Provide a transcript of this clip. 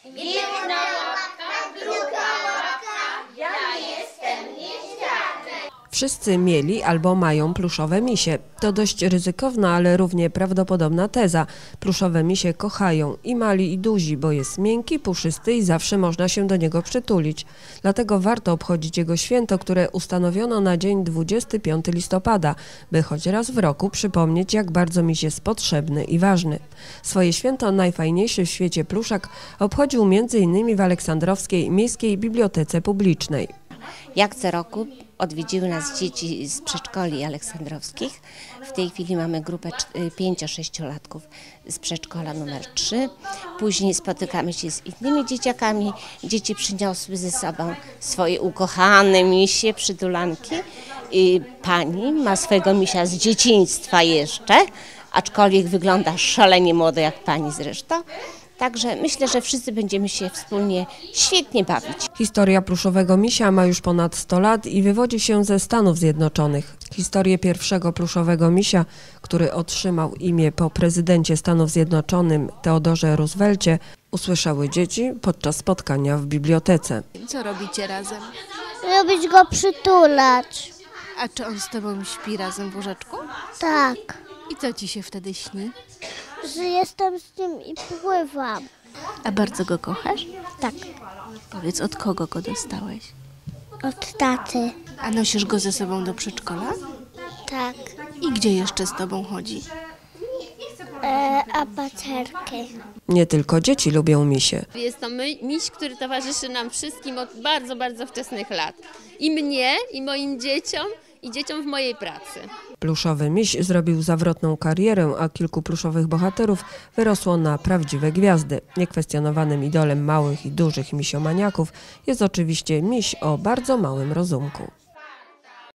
Jedna łapka, druga łapka, ja jestem nieździadek. Wszyscy mieli albo mają pluszowe misie. To dość ryzykowna, ale równie prawdopodobna teza. Pluszowe misie kochają i mali i duzi, bo jest miękki, puszysty i zawsze można się do niego przytulić. Dlatego warto obchodzić jego święto, które ustanowiono na dzień 25 listopada, by choć raz w roku przypomnieć, jak bardzo miś jest potrzebny i ważny. Swoje święto najfajniejszy w świecie pluszak obchodził m.in. w Aleksandrowskiej Miejskiej Bibliotece Publicznej. Jak co roku odwiedziły nas dzieci z przedszkoli aleksandrowskich. W tej chwili mamy grupę 5-6-latków z przedszkola numer 3. Później spotykamy się z innymi dzieciakami. Dzieci przyniosły ze sobą swoje ukochane misie, przytulanki. Pani ma swojego misia z dzieciństwa jeszcze, aczkolwiek wygląda szalenie młodo jak pani zresztą. Także myślę, że wszyscy będziemy się wspólnie świetnie bawić. Historia pluszowego misia ma już ponad 100 lat i wywodzi się ze Stanów Zjednoczonych. Historię pierwszego pluszowego misia, który otrzymał imię po prezydencie Stanów Zjednoczonych Theodorze Roosevelcie, usłyszały dzieci podczas spotkania w bibliotece. Co robicie razem? Lubić go przytulać. A czy on z tobą śpi razem w łóżeczku? Tak, I co ci się wtedy śni? że jestem z nim i pływam. A bardzo go kochasz? Tak, Powiedz, od kogo go dostałeś? od taty. A nosisz go ze sobą do przedszkola? Tak, I gdzie jeszcze z tobą chodzi? a pacerki. Nie tylko dzieci lubią misie. Jest to miś, który towarzyszy nam wszystkim od bardzo, bardzo wczesnych lat. I mnie, i moim dzieciom, i dzieciom w mojej pracy. Pluszowy miś zrobił zawrotną karierę, a kilku pluszowych bohaterów wyrosło na prawdziwe gwiazdy. Niekwestionowanym idolem małych i dużych misiomaniaków jest oczywiście miś o bardzo małym rozumku.